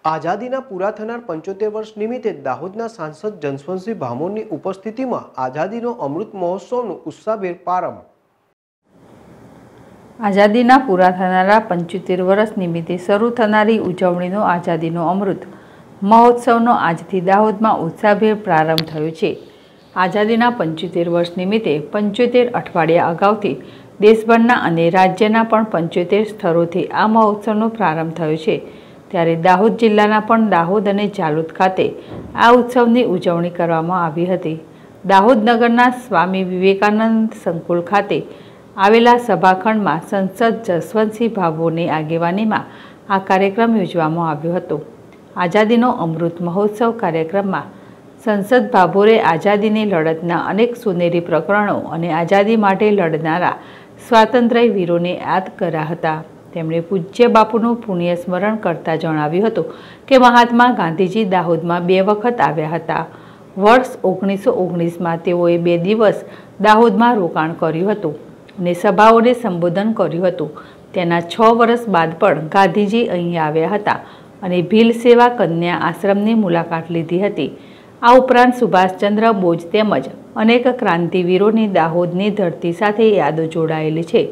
આઝાદીના પૂરા થનાર 75 વર્ષ નિમિત્તે દાહોદના સાંસદ જસવંતસિંહ ભામોરની ઉપસ્થિતિમાં આઝાદીનો અમૃત મહોત્સવનો ઉત્સાહભેર પ્રારંભ। આઝાદીના પૂરા થનારા 75 વર્ષ નિમિત્તે શરૂ થનારી ઉજવણીનો આઝાદીનો અમૃત મહોત્સવનો આજથી દાહોદમાં ઉત્સાહભેર પ્રારંભ થયો છે। આઝાદીના 75 વર્ષ નિમિત્તે 75 અઠવાડિયા અગાઉથી દેશભરના અને રાજ્યના પણ 75 સ્થળોથી આ મહોત્સવનો પ્રારંભ થયો છે। ત્યારે દાહોદ જિલ્લાના પણ દાહોદ અને જાલોદ ખાતે આ ઉત્સવની ઉજવણી કરવામાં આવી હતી। દાહોદ નગરના સ્વામી વિવેકાનંદ સંકુલ ખાતે આવેલા સભાખંડમાં સંસદ જસવંતસિંહ ભાભોરની આગેવાનીમાં આ કાર્યક્રમ યોજવામાં આવ્યો હતો। આઝાદીનો અમૃત મહોત્સવ કાર્યક્રમમાં સંસદ ભાભોરે આઝાદીની લડતના અનેક સોનેરી પ્રકરણો અને આઝાદી માટે લડનારા સ્વાતંત્ર્ય વીરોને યાદ કર્યા હતા। તેમણે પૂજ્ય બાપુનું પુણ્ય સ્મરણ કરતા જણાવ્યું હતું કે મહાત્મા ગાંધીજી દાહોદમાં 2 વખત આવ્યા હતા। વર્ષ 1919માં તેઓએ 2 દિવસ દાહોદમાં રોકાણ કર્યું હતું અને સભાઓને સંબોધન કર્યું હતું। તેના 6 વર્ષ બાદ પણ ગાંધીજી અહીં આવ્યા હતા અને ભીલ સેવા કન્યા આશ્રમની મુલાકાત લીધી હતી। આ ઉપરાંત સુભાષચંદ્ર બોઝ તેમજ અનેક ક્રાંતિવીરોની દાહોદની ધરતી સાથે યાદો જોડાયેલી છે।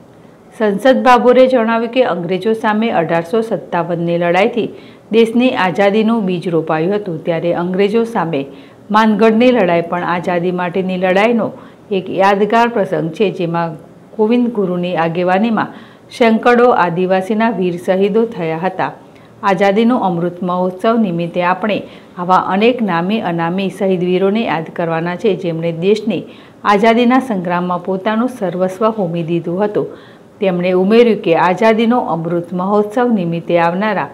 સંસદ ભાભોરે જણાવ્યું કે અંગ્રેજો સામે 1857ની લડાઈથી દેશની આઝાદીનું બીજ રોપાયું હતું। ત્યારે અંગ્રેજો સામે માનગઢની લડાઈ પણ આઝાદી માટેની લડાઈનો એક યાદગાર પ્રસંગ છે, જેમાં ગોવિંદ ગુરુની આગેવાનીમાં સેંકડો આદિવાસીના વીર શહીદો થયા હતા। આઝાદીનો અમૃત મહોત્સવ નિમિત્તે આપણે આવા અનેક નામી અનામી શહીદ વીરોને યાદ કરવાના છે, જેમણે દેશની આઝાદીના સંગ્રામમાં પોતાનું સર્વસ્વ હોમી દીધું હતું। તેમણે ઉમેર્યું કે આઝાદીનો અમૃત મહોત્સવ નિમિત્તે આવનારા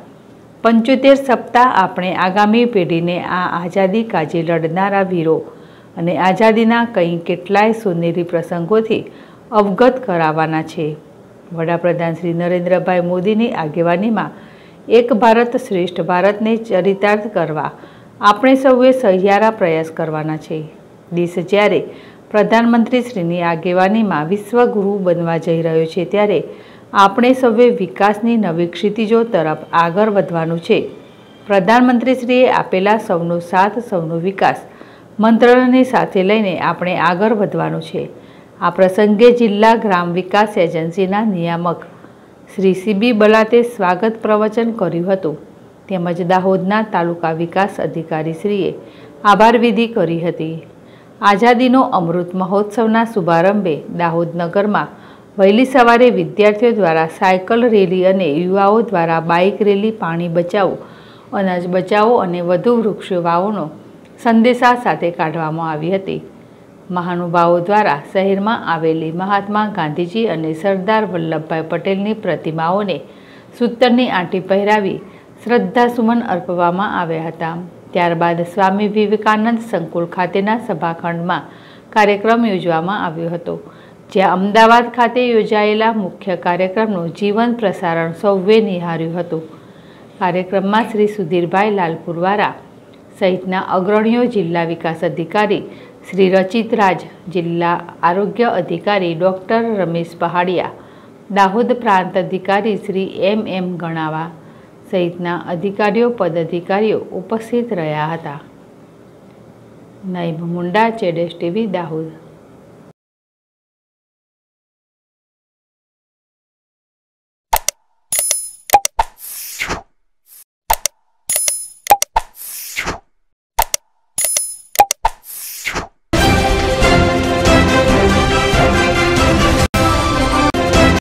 75 સપ્તાહ આપણે આગામી પેઢીને આ આઝાદી કાજે લડનારા વીરો અને આઝાદીના કેટલાય સોનેરી પ્રસંગોથી અવગત કરાવવાના છે। વડાપ્રધાન શ્રી નરેન્દ્રભાઈ મોદીની આગેવાનીમાં એક ભારત શ્રેષ્ઠ ભારતને ચરિતાર્થ કરવા આપણે સૌએ સહિયારા પ્રયાસ કરવાના છે। દેશ જ્યારે પ્રધાનમંત્રી શ્રીની આગેવાનીમાં વિશ્વગુરુ બનવા જઈ રહ્યો છે, ત્યારે આપણે સૌએ વિકાસની નવી ક્ષિતિજો તરફ આગળ વધવાનું છે। પ્રધાનમંત્રી શ્રીએ આપેલા સૌનો સાથ સૌનો વિકાસ મંત્રને સાથે લઈને આપણે આગળ વધવાનું છે। આ પ્રસંગે જિલ્લા ગ્રામ વિકાસ એજન્સીના નિયામક શ્રી સીબી બલાતે સ્વાગત પ્રવચન કર્યું હતું, તેમજ દાહોદના તાલુકા વિકાસ અધિકારી શ્રીએ આભાર વિધિ કરી હતી। આઝાદીનો અમૃત મહોત્સવના શુભારંભે દાહોદ નગરમાં વહેલી સવારે વિદ્યાર્થીઓ દ્વારા સાયકલ રેલી અને યુવાઓ દ્વારા બાઇક રેલી પાણી બચાવો, અનાજ બચાવો અને વધુ વૃક્ષો વાવોનો સંદેશા સાથે કાઢવામાં આવી હતી। મહાનુભાવો દ્વારા શહેરમાં આવેલી મહાત્મા ગાંધીજી અને સરદાર વલ્લભભાઈ પટેલની પ્રતિમાઓને સૂતરની આંટી પહેરાવી શ્રદ્ધાસુમન અર્પવામાં આવ્યા હતા। ત્યારબાદ સ્વામી વિવેકાનંદ સંકુલ ખાતેના સભાખંડમાં કાર્યક્રમ યોજવામાં આવ્યો હતો, જ્યાં અમદાવાદ ખાતે યોજાયેલા મુખ્ય કાર્યક્રમનું જીવન પ્રસારણ સૌએ નિહાળ્યું હતું। કાર્યક્રમમાં શ્રી સુધીરભાઈ લાલપુરવાળા સહિતના અગ્રણીઓ, જિલ્લા વિકાસ અધિકારી શ્રી રચિત રાજ, જિલ્લા આરોગ્ય અધિકારી ડૉક્ટર રમેશ પહાડિયા, દાહોદ પ્રાંત અધિકારી શ્રી એમ ગણાવા સહિતના અધિકારીઓ પદાધિકારીઓ ઉપસ્થિત રહ્યા હતા। નાઈબ મુંડા, ચેડેશ ટીવી, દાહોદ।